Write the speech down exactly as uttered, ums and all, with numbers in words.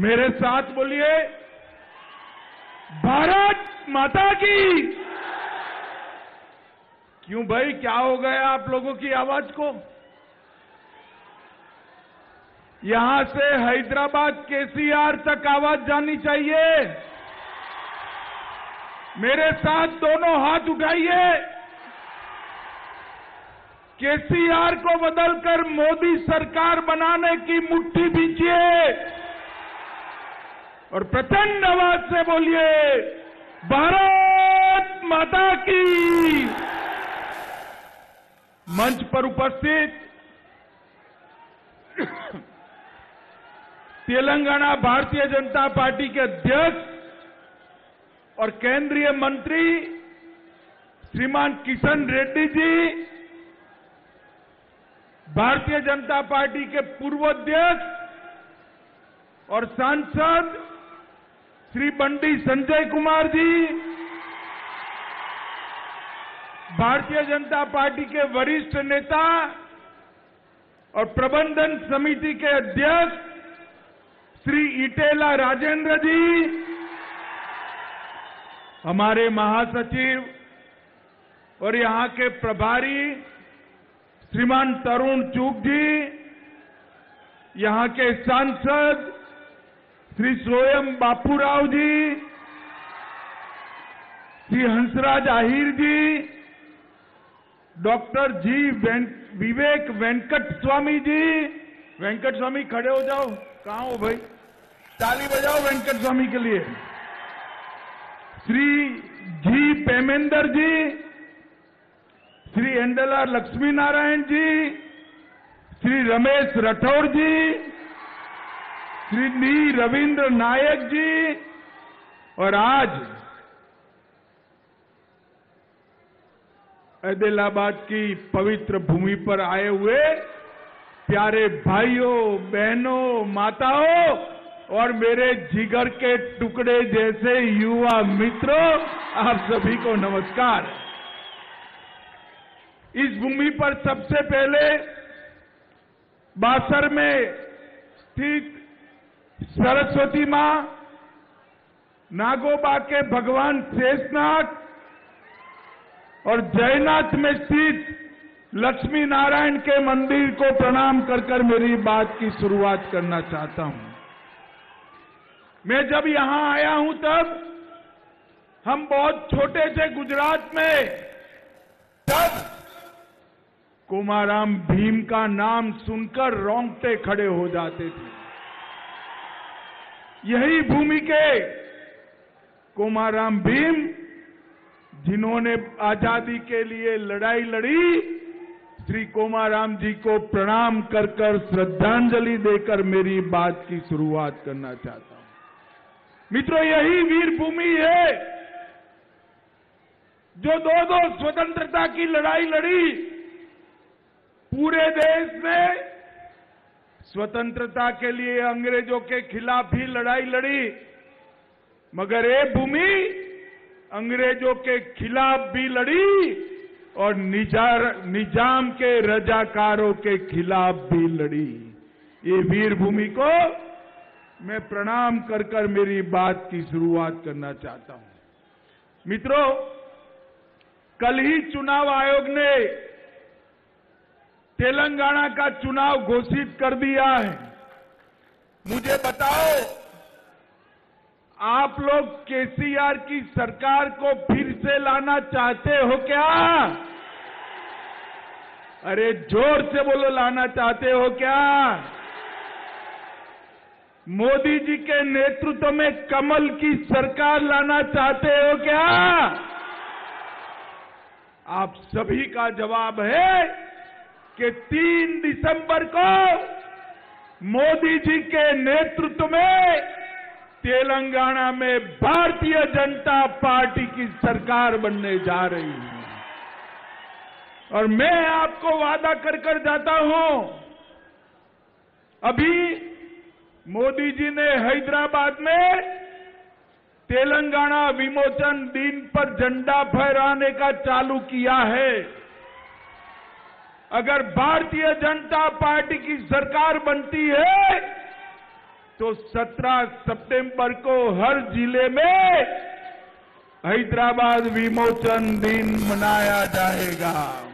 मेरे साथ बोलिए, भारत माता की। क्यों भाई, क्या हो गया आप लोगों की आवाज को? यहां से हैदराबाद केसीआर तक आवाज जानी चाहिए। मेरे साथ दोनों हाथ उठाइए। केसीआर को बदलकर मोदी सरकार बनाने की मुट्ठी भींचिए और प्रचंड आवाज से बोलिए, भारत माता की। मंच पर उपस्थित तेलंगाना भारतीय जनता पार्टी के अध्यक्ष और केंद्रीय मंत्री श्रीमान किशन रेड्डी जी, भारतीय जनता पार्टी के पूर्व अध्यक्ष और सांसद श्री बंडी संजय कुमार जी, भारतीय जनता पार्टी के वरिष्ठ नेता और प्रबंधन समिति के अध्यक्ष श्री इटेला राजेंद्र जी, हमारे महासचिव और यहां के प्रभारी श्रीमान तरुण चूग जी, यहां के सांसद श्री स्वयं बापूराव जी, श्री हंसराज आहिर जी, डॉक्टर जी वें, विवेक वेंकट स्वामी जी। वेंकट स्वामी खड़े हो जाओ, कहां हो भाई? ताली बजाओ वेंकट स्वामी के लिए। श्री जी पेमेंदर जी, श्री एंडला लक्ष्मी नारायण जी, श्री रमेश राठौर जी, श्री नी रविंद्र नायक जी, और आज आदिलाबाद की पवित्र भूमि पर आए हुए प्यारे भाइयों, बहनों, माताओं और मेरे जिगर के टुकड़े जैसे युवा मित्रों, आप सभी को नमस्कार। इस भूमि पर सबसे पहले बासर में स्थित सरस्वती मां, नागोबा के भगवान शेषनाग और जयनाथ में स्थित लक्ष्मी नारायण के मंदिर को प्रणाम कर कर मेरी बात की शुरुआत करना चाहता हूं। मैं जब यहां आया हूं तब हम बहुत छोटे थे गुजरात में, तब कोमाराम भीम का नाम सुनकर रोंगटे खड़े हो जाते थे। यही भूमि के कोमाराम भीम, जिन्होंने आजादी के लिए लड़ाई लड़ी, श्री कोमाराम जी को प्रणाम कर कर श्रद्धांजलि देकर मेरी बात की शुरुआत करना चाहता हूं। मित्रों, यही वीर भूमि है जो दो दो स्वतंत्रता की लड़ाई लड़ी। पूरे देश में स्वतंत्रता के लिए अंग्रेजों के खिलाफ ही लड़ाई लड़ी, मगर ये भूमि अंग्रेजों के खिलाफ भी लड़ी और निजार, निजाम के रजाकारों के खिलाफ भी लड़ी। ये वीर भूमि को मैं प्रणाम कर कर मेरी बात की शुरुआत करना चाहता हूं। मित्रों, कल ही चुनाव आयोग ने तेलंगाना का चुनाव घोषित कर दिया है। मुझे बताओ, आप लोग केसीआर की सरकार को फिर से लाना चाहते हो क्या? अरे जोर से बोलो, लाना चाहते हो क्या? मोदी जी के नेतृत्व में कमल की सरकार लाना चाहते हो क्या? आप सभी का जवाब है कि तीन दिसंबर को मोदी जी के नेतृत्व में तेलंगाना में भारतीय जनता पार्टी की सरकार बनने जा रही है। और मैं आपको वादा कर कर जाता हूं, अभी मोदी जी ने हैदराबाद में तेलंगाना विमोचन दिन पर झंडा फहराने का चालू किया है। अगर भारतीय जनता पार्टी की सरकार बनती है तो सत्रह सितंबर को हर जिले में हैदराबाद विमोचन दिन मनाया जाएगा।